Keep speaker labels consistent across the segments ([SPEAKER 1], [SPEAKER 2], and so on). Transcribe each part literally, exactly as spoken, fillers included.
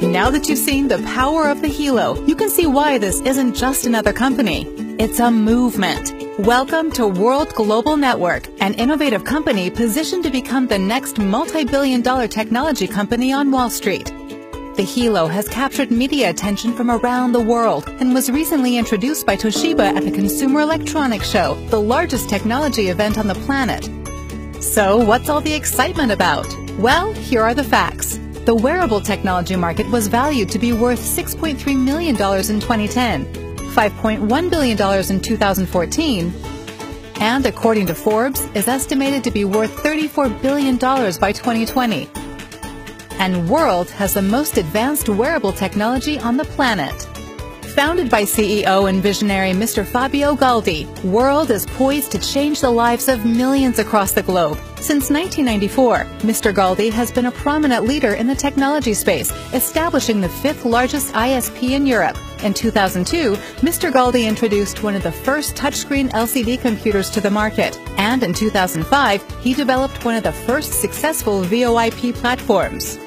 [SPEAKER 1] Now that you've seen the power of the Hilo, you can see why this isn't just another company. It's a movement. Welcome to World Global Network, an innovative company positioned to become the next multi-billion dollar technology company on Wall Street. The Hilo has captured media attention from around the world and was recently introduced by Toshiba at the Consumer Electronics Show, the largest technology event on the planet. So, what's all the excitement about? Well, here are the facts. The wearable technology market was valued to be worth six point three million dollars in twenty ten, five point one billion dollars in two thousand fourteen, and according to Forbes, is estimated to be worth thirty-four billion dollars by twenty twenty. And World has the most advanced wearable technology on the planet. Founded by C E O and visionary Mister Fabio Galdi, World is poised to change the lives of millions across the globe. Since nineteen ninety-four, Mister Galdi has been a prominent leader in the technology space, establishing the fifth largest I S P in Europe. In two thousand two, Mister Galdi introduced one of the first touchscreen L C D computers to the market, and in two thousand five, he developed one of the first successful V O I P platforms.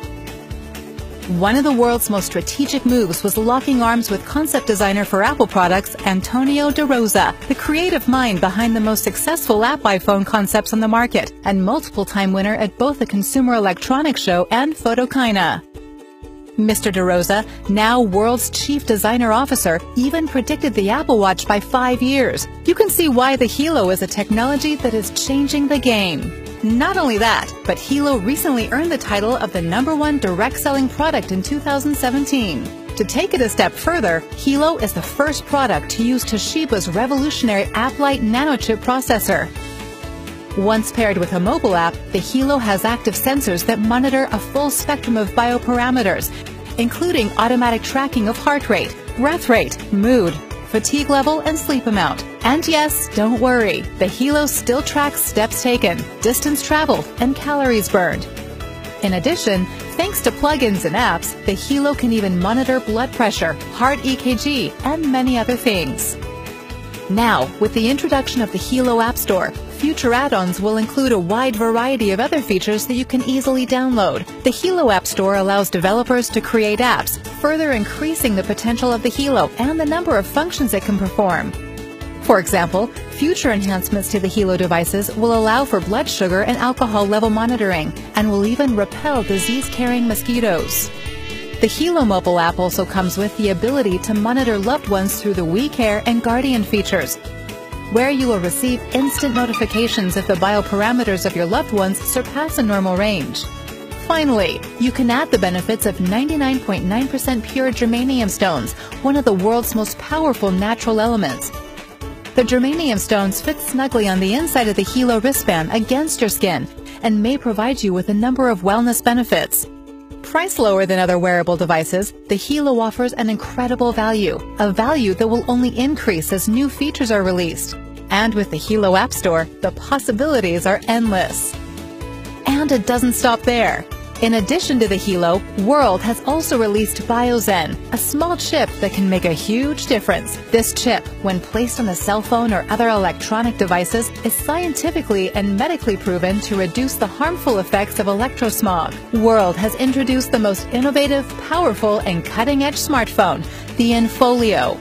[SPEAKER 1] One of the world's most strategic moves was locking arms with concept designer for Apple products, Antonio De Rosa, the creative mind behind the most successful app iPhone concepts on the market, and multiple-time winner at both the Consumer Electronics Show and Photokina. Mister De Rosa, now World's Chief Designer Officer, even predicted the Apple Watch by five years. You can see why the Hilo is a technology that is changing the game. Not only that, but Hilo recently earned the title of the number one direct-selling product in two thousand seventeen. To take it a step further, Hilo is the first product to use Toshiba's revolutionary AppLite nanochip processor. Once paired with a mobile app, the Hilo has active sensors that monitor a full spectrum of bioparameters, including automatic tracking of heart rate, breath rate, mood, fatigue level, and sleep amount. And yes, don't worry, the Hilo still tracks steps taken, distance traveled, and calories burned. In addition, thanks to plugins and apps, the Hilo can even monitor blood pressure, heart E K G, and many other things. Now, with the introduction of the Hilo App Store, future add-ons will include a wide variety of other features that you can easily download. The Hilo App Store allows developers to create apps, further increasing the potential of the Hilo and the number of functions it can perform. For example, future enhancements to the Hilo devices will allow for blood sugar and alcohol level monitoring, and will even repel disease-carrying mosquitoes. The Hilo mobile app also comes with the ability to monitor loved ones through the WeCare and Guardian features, where you will receive instant notifications if the bioparameters of your loved ones surpass a normal range. Finally, you can add the benefits of ninety-nine point nine percent pure germanium stones, one of the world's most powerful natural elements. The germanium stones fit snugly on the inside of the Hilo wristband against your skin and may provide you with a number of wellness benefits. Priced lower than other wearable devices, the Hilo offers an incredible value, a value that will only increase as new features are released. And with the Hilo App Store, the possibilities are endless. And it doesn't stop there. In addition to the Hilo, World has also released BioZen, a small chip that can make a huge difference. This chip, when placed on a cell phone or other electronic devices, is scientifically and medically proven to reduce the harmful effects of electrosmog. World has introduced the most innovative, powerful, and cutting-edge smartphone, the Infolio.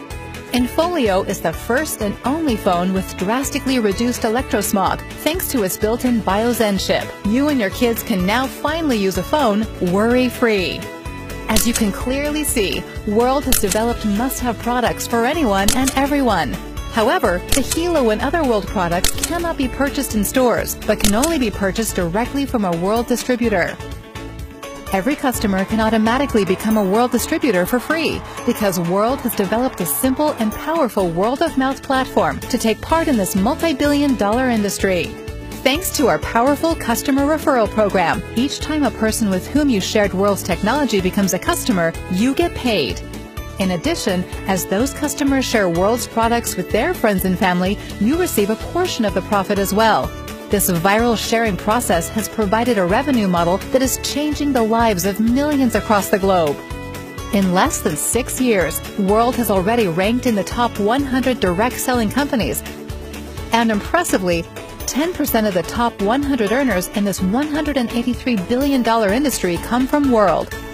[SPEAKER 1] Infolio is the first and only phone with drastically reduced electrosmog thanks to its built-in BioZen chip. You and your kids can now finally use a phone worry-free. As you can clearly see, World has developed must-have products for anyone and everyone. However, the Hilo and other World products cannot be purchased in stores, but can only be purchased directly from a World distributor. Every customer can automatically become a World distributor for free because World has developed a simple and powerful word-of-mouth platform to take part in this multi-billion dollar industry. Thanks to our powerful customer referral program, each time a person with whom you shared World's technology becomes a customer, you get paid. In addition, as those customers share World's products with their friends and family, you receive a portion of the profit as well. This viral sharing process has provided a revenue model that is changing the lives of millions across the globe. In less than six years, World has already ranked in the top one hundred direct-selling companies, and impressively, ten percent of the top one hundred earners in this one hundred eighty-three billion dollar industry come from World.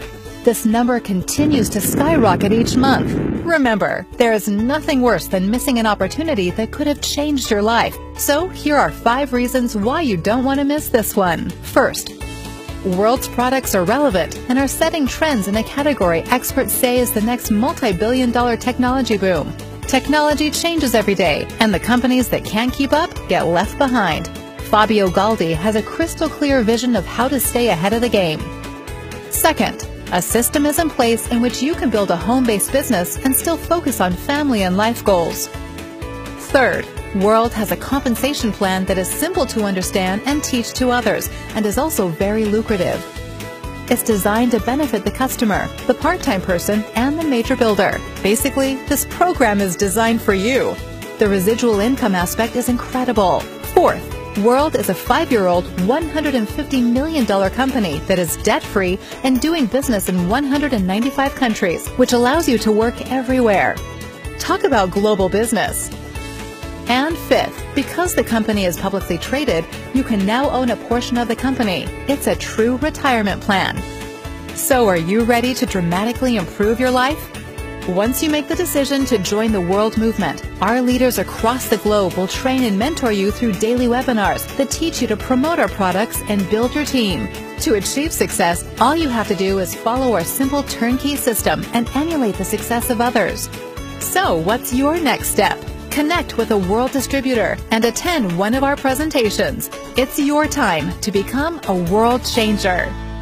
[SPEAKER 1] This number continues to skyrocket each month. Remember, there is nothing worse than missing an opportunity that could have changed your life. So here are five reasons why you don't want to miss this one. First, World's products are relevant and are setting trends in a category experts say is the next multi-billion dollar technology boom. Technology changes every day, and the companies that can't keep up get left behind. Fabio Galdi has a crystal clear vision of how to stay ahead of the game. Second, a system is in place in which you can build a home-based business and still focus on family and life goals. Third, World has a compensation plan that is simple to understand and teach to others, and is also very lucrative. It's designed to benefit the customer, the part-time person, and the major builder. Basically, this program is designed for you. The residual income aspect is incredible. Fourth, World is a five-year-old, one hundred fifty million dollar company that is debt-free and doing business in one hundred ninety-five countries, which allows you to work everywhere. Talk about global business. And fifth, because the company is publicly traded, you can now own a portion of the company. It's a true retirement plan. So are you ready to dramatically improve your life? Once you make the decision to join the World movement, our leaders across the globe will train and mentor you through daily webinars that teach you to promote our products and build your team. To achieve success, all you have to do is follow our simple turnkey system and emulate the success of others. So what's your next step? Connect with a World distributor and attend one of our presentations. It's your time to become a world changer.